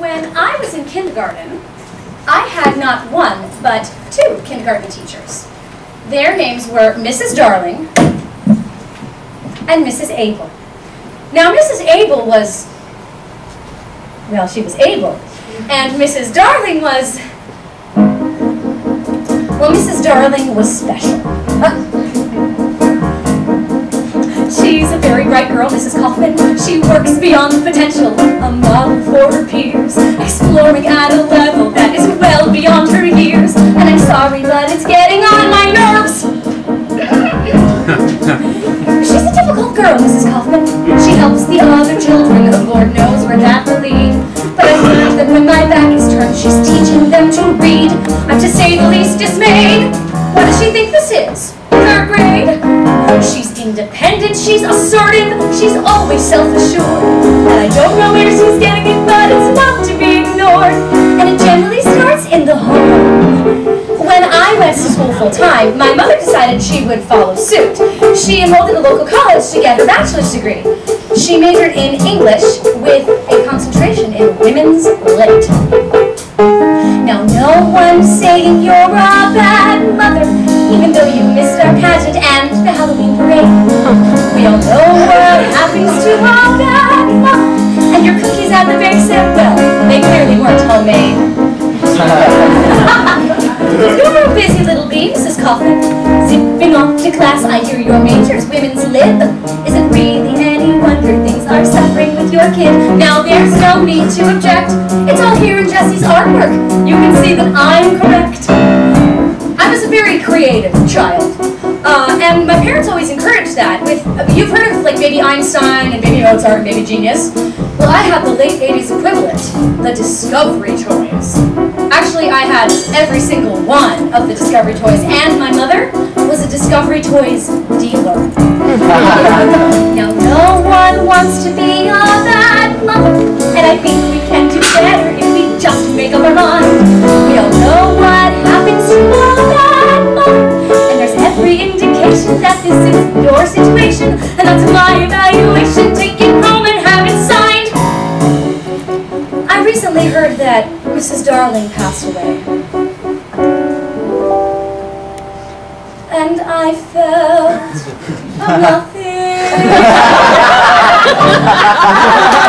When I was in kindergarten, I had not one, but two kindergarten teachers. Their names were Mrs. Darling and Mrs. Abel. Now, Mrs. Abel was, well, she was able, and Mrs. Darling was, well, Mrs. Darling was special. She's a very bright girl, Mrs. Kaufman. She works beyond potential, a model for her peers, exploring at a level that is well beyond her years. And I'm sorry, but it's getting on my nerves. She's a difficult girl, Mrs. Kaufman. She helps the other children, and Lord knows where that will lead. But I've learned that when my back is turned, she's teaching them to read. I'm to say the least dismayed. What does she think this is? Third grade? She's independent, she's assertive, she's always self-assured. And I don't know where she's getting it, but it's not to be ignored. And it generally starts in the home. When I went to school full-time, my mother decided she would follow suit. She enrolled in a local college to get her bachelor's degree. She majored in English with a concentration in women's lit. Now no one's saying you're a bad mother, even though you missed our pageant and the Halloween parade. We all know what happens to a bad mom. And your cookies at the bake sale, well, they clearly weren't homemade. You're a busy little bee, Mrs. Kaufman. Zipping off to class, I hear your major's women's lit. Isn't really any wonder things are suffering with your kid. Now there's no need to object. It's all here in Jessie's artwork. You can see that I'm correct. I was a very creative child. And my parents always encouraged that. You've heard of like Baby Einstein and Baby Mozart and Baby Genius. Well, I had the late 80s equivalent, the Discovery toys. Actually, I had every single one of the Discovery toys, and my mother was a Discovery Toys dealer. Now, no one wants to be a bad mother, and I think we can do better if we just make up our mind. We all know what happens to a bad mother, and there's every indication that this is your situation, and that's my evaluation. Take it home and have it signed. I recently heard that Mrs. Darling passed away. And I felt nothing.